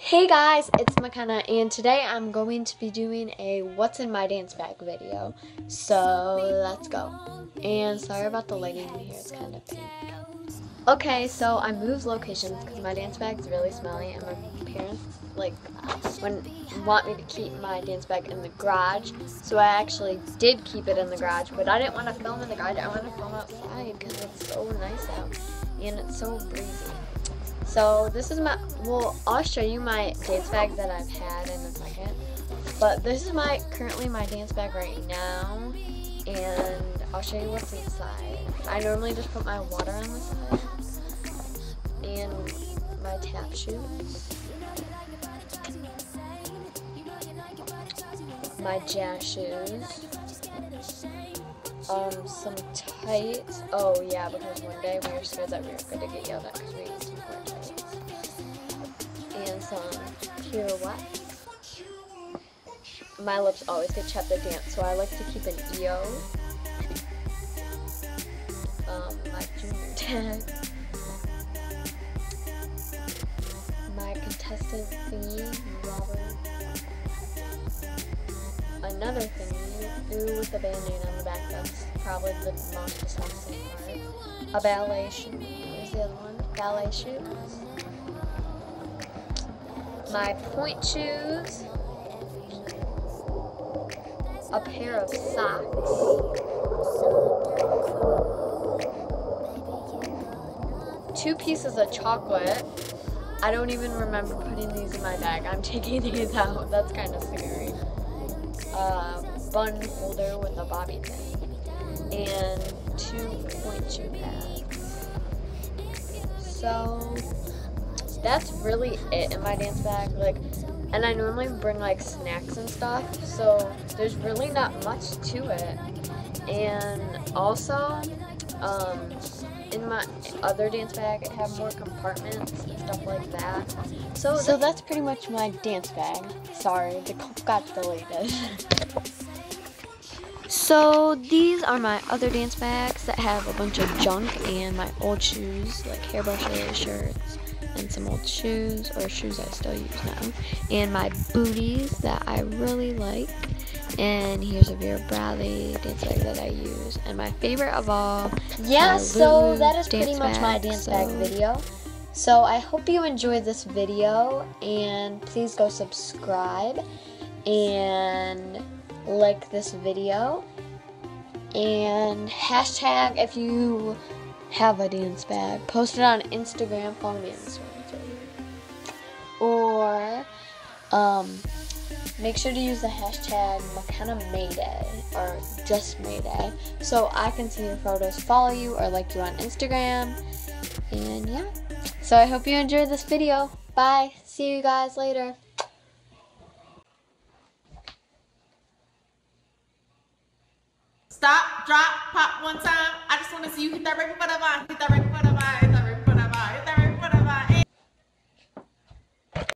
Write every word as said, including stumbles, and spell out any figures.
Hey guys, it's McKenna, and today I'm going to be doing a what's in my dance bag video. So let's go. And sorry about the lighting in here, it's kind of pink. Okay, so I moved locations because my dance bag's really smelly, and my parents like when want me to keep my dance bag in the garage. So I actually did keep it in the garage, but I didn't want to film in the garage. I want to film outside because it's so nice out and it's so breezy. So this is my, well, I'll show you my dance bag that I've had in a second. But this is my, currently my dance bag right now. And I'll show you what's inside. I normally just put my water on the side. And my tap shoes. My jazz shoes. Um, some tights. Oh yeah, because one day we were scared that we were going to get yelled at because we ate some more tights. And some pirouettes. My lips always get chapped at dance, so I like to keep an E O. Um, my junior tag. My contestant thingy, rubber. Another thingy, ooh, with the band-aid on the back, that's probably the most disgusting part. A ballet shoe, where's the other one? Ballet shoes. My point shoes. A pair of socks. Two pieces of chocolate. I don't even remember putting these in my bag. I'm taking these out. That's kind of scary. Uh, bun holder with a bobby pin. And two point shoe pads. So that's really it in my dance bag. Like, and I normally bring like snacks and stuff, so there's really not much to it. And also, um, in my other dance bag, it had more compartments and stuff like that. So, so that's pretty much my dance bag. Sorry, the clip got deleted. So these are my other dance bags that have a bunch of junk and my old shoes, like hairbrushes, shirts, and some old shoes, or shoes I still use now, and my booties that I really like. And here's a Vera Bradley dance bag that I use, and my favorite of all, yeah. So that is pretty much my dance so. bag video. So I hope you enjoyed this video, and please go subscribe and like this video, and hashtag if you have a dance bag, post it on Instagram, follow me on Instagram, or um, make sure to use the hashtag McKenna Mayday, or just Mayday, so I can see your photos, follow you, or like you on Instagram. And yeah, so I hope you enjoyed this video. Bye, see you guys later. Stop, drop, pop one time. I just want to see you hit that record button. Hit that record button.